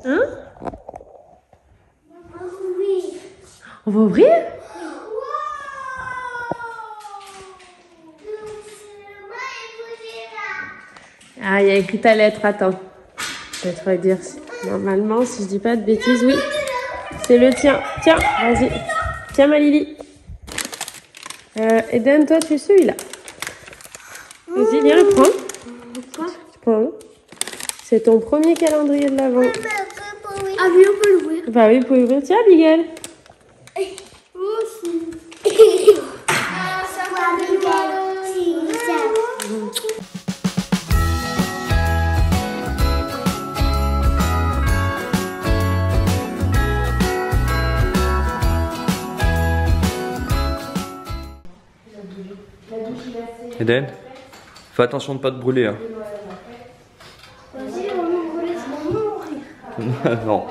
Hein? On va ouvrir? Ah, il y a écrit ta lettre, attends. Je vais te redire. Normalement, si je dis pas de bêtises, oui. C'est le tien. Tiens, vas-y. Tiens, ma Lily. Eden, toi, tu es celui-là. Vas-y, viens le prendre. Quoi? Tu prends. C'est ton premier calendrier de l'Avent. Ah oui, on peut l'ouvrir. Bah oui, vous pouvez ouvrir. Tiens, Abigail. Eden, fais attention de pas te brûler. Hein. Vas-y, on va brûler, c'est bon, Non.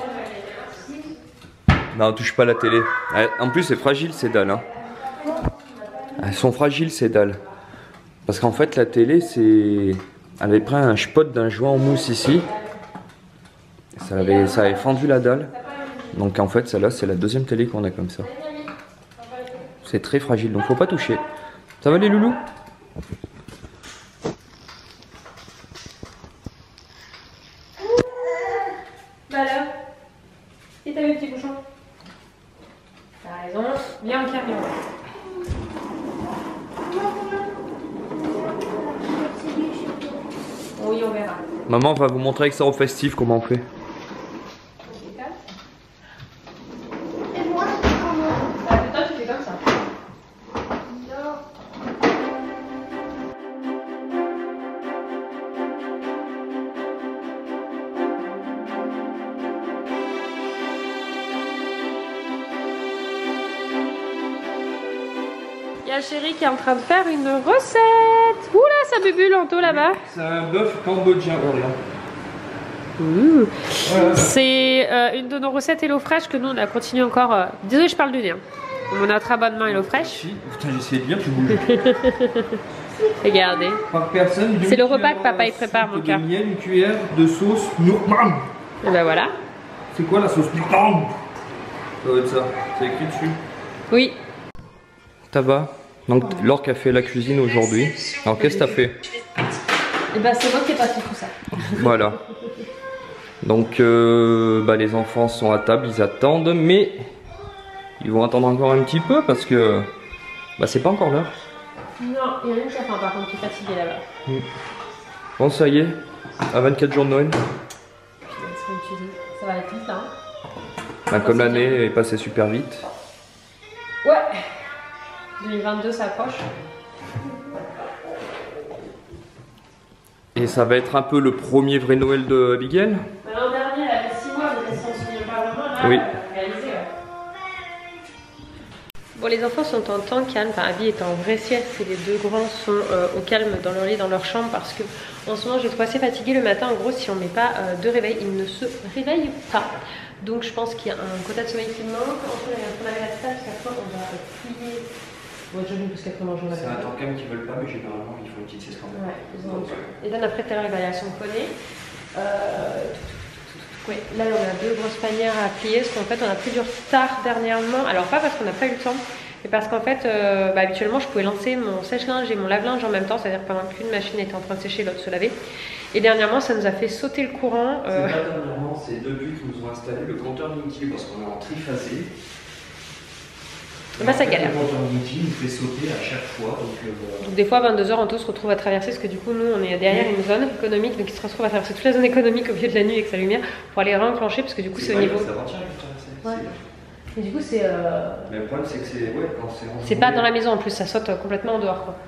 Non, touche pas la télé. En plus, c'est fragile ces dalles. Hein. Elles sont fragiles ces dalles. Parce qu'en fait, la télé, c'est. Elle avait pris un spot d'un joint en mousse ici. Ça avait fendu la dalle. Donc en fait, celle-là, c'est la deuxième télé qu'on a comme ça. C'est très fragile, donc faut pas toucher. Ça va les loulous? Bah alors, et t'as vu le petit bouchon? T'as raison, viens en camion. Oui, on verra. Maman va vous montrer avec ça au festif comment on fait. Et moi, Bah, toi, tu fais comme ça. Il y a Chérie qui est en train de faire une recette. Oula, ça bubule en taux là-bas. C'est un bœuf cambodgien. C'est une de nos recettes HelloFresh que nous on a continué encore. Désolée, je parle du nez. Hein. Notre abonnement HelloFresh. Putain, j'essaie de dire, tu bouges. Regardez. Par personne. C'est le repas que papa il prépare, mon cœur. De miel, une cuillère de sauce Nourman. Et ben voilà. C'est quoi la sauce Nourman? Ça doit être ça. C'est écrit dessus. Oui. Tabac. Donc Laure qui a fait la cuisine aujourd'hui. Alors qu'est-ce que t'as fait? Et ben c'est moi qui ai pas fait tout ça. Voilà. Donc les enfants sont à table, ils attendent, mais ils vont attendre encore un petit peu parce que c'est pas encore l'heure. Non, il y a une qui a faim par contre qui est fatiguée là-bas. Bon, ça y est, à 24 jours de Noël. Ça va aller vite là. Bah, comme l'année est passée super vite. Ouais. 2022 s'approche. Et ça va être un peu le premier vrai Noël de Abigail. L'an dernier, elle avait 6 mois, donc elle s'en souvient pas vraiment. Là, Oui. elle a réalisé, ouais. Bon, les enfants sont en temps calme. Enfin, Abby est en vraie sieste et les deux grands sont au calme dans leur lit, dans leur chambre parce que en ce moment, je les trouve assez fatigués le matin. En gros, si on met pas de réveil, ils ne se réveillent pas. Donc, je pense qu'il y a un quota de sommeil qui manque. Ensuite, on avait la table, chaque fois, on va plier. Bon, je parce qu'après, mange, on va C'est un temps calme qu'ils veulent pas, mais généralement, ils font une petite sieste quand même. Ouais, et then après, tout à l'heure, il va aller à son poney. Ouais, là, on a deux grosses panières à plier, parce qu'en fait, on a pris du retard dernièrement. Alors, pas parce qu'on n'a pas eu le temps, mais parce qu'en fait, habituellement, je pouvais lancer mon sèche-linge et mon lave-linge en même temps, c'est-à-dire pendant qu'une machine était en train de sécher, l'autre se laver. Et dernièrement, ça nous a fait sauter le courant. C'est pas dernièrement, c'est depuis qu'ils nous ont installé le compteur inutile, parce qu'on est en triphasé. Bah, ça galère. Le compteur inutile nous fait sauter à chaque fois. Donc des fois, à 22h, Anto se retrouve à traverser, parce que du coup, nous, on est derrière une zone économique, donc il se retrouve à traverser toute la zone économique au milieu de la nuit avec sa lumière pour aller réenclencher, parce que du coup, c'est au niveau. Ouais. Et du coup, c'est. Mais le problème, c'est que c'est. Ouais, quand c'est. C'est pas dans la maison en plus, ça saute complètement en dehors, quoi.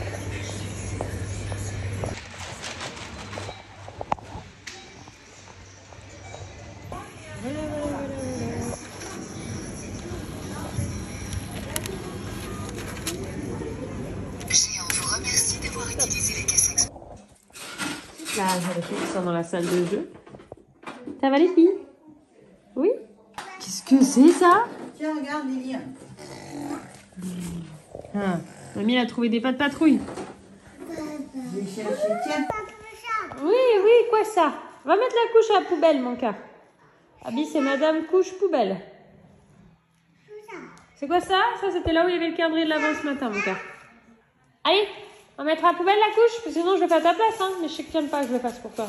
Géant vous remercie d'avoir utilisé les caisses express. Là, les filles qui sont dans la salle de jeu. Ça va les filles? Oui? Qu'est-ce que c'est ça? Tiens, regarde, Lily. Mamie, elle a trouvé des pattes patrouille. J'ai cherché, tiens. Oui, oui, quoi ça? Va mettre la couche à la poubelle, mon cœur. Abby, c'est Madame Couche Poubelle. C'est quoi ça? Ça, c'était là où il y avait le calendrier de l'avant ce matin, mon cœur. Allez, on mettra à la poubelle la couche, parce que sinon je le fais à ta place, hein. Mais je sais que tu n'aimes pas que je le fasse pour toi.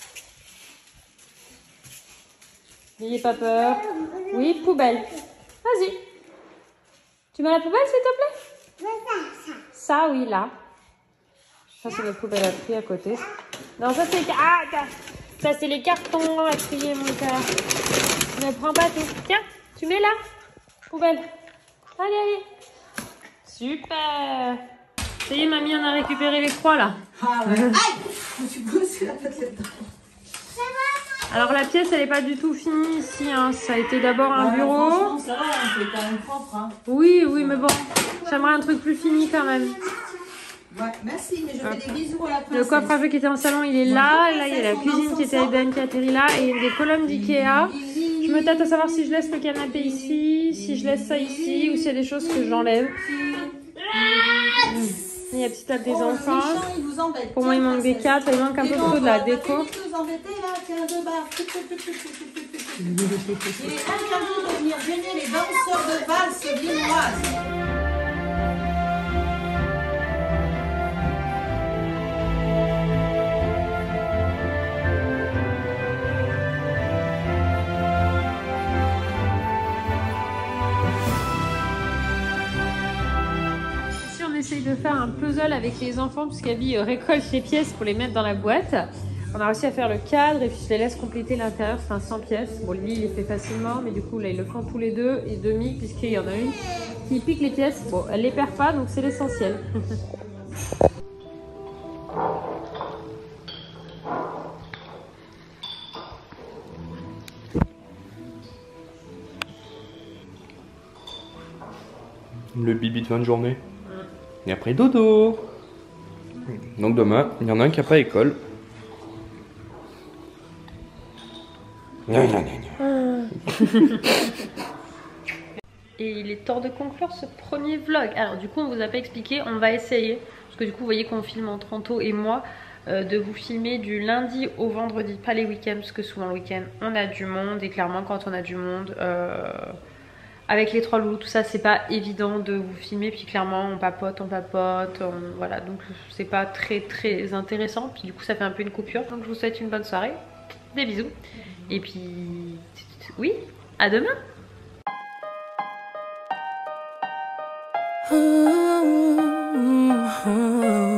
N'ayez pas peur. Oui, poubelle. Vas-y. Tu mets la poubelle, s'il te plaît? Ça, oui, là. Ça, c'est notre poubelle à trier à côté. Non, ça, c'est... Ah, ça, c'est les cartons à trier, mon cœur. Ne prends pas tout. Tiens, tu mets là. Poubelle. Allez, allez. Super. Ça y est, mamie, on a récupéré les croix, là. Ah ouais. Aïe, je me suis bossé la tête là-dedans. Alors, la pièce, elle n'est pas du tout finie ici, hein. Ça a été d'abord un Ouais, bureau. franchement, ça va, c'est quand même propre. Hein. Oui, oui, mais bon. J'aimerais un truc plus fini, quand même. Ouais, merci, mais je fais des bisous à la princesse. Le coffre à jeu qui était en salon, il est là. Là, il y a la cuisine qui était à Eden qui atterrit là. Et il y a des colonnes d'Ikea. Je me tâte à savoir si je laisse le canapé ici, si je laisse ça ici, ou s'il y a des choses que j'enlève. Il y a la petite table des enfants. Pour moi, il manque des cadres. Il manque un peu trop de la déco. Il est interdit de venir gêner les danseurs de valse viennoises. On essaye de faire un puzzle avec les enfants puisqu'Abby récolte les pièces pour les mettre dans la boîte. On a réussi à faire le cadre et puis je les laisse compléter l'intérieur. C'est un 100 pièces. Bon, lui, il les fait facilement, mais du coup, là, ils le font tous les deux et demi puisqu'il y en a une qui pique les pièces. Bon, elle les perd pas, donc c'est l'essentiel. Le bibi de fin de journée. Et après dodo. Donc demain, il y en a un qui n'a pas école. Et il est temps de conclure ce premier vlog. Alors du coup, on vous a pas expliqué, on va essayer. Parce que du coup, vous voyez qu'on filme entre Anto et moi. De vous filmer du lundi au vendredi, pas les week-ends. Parce que souvent le week-end, on a du monde. Et clairement, quand on a du monde... avec les trois loulous, tout ça, c'est pas évident de vous filmer. Puis clairement, on papote, voilà, donc c'est pas très intéressant. Puis du coup, ça fait un peu une coupure. Donc je vous souhaite une bonne soirée. Des bisous. Et puis, oui, à demain. Oh, oh, oh.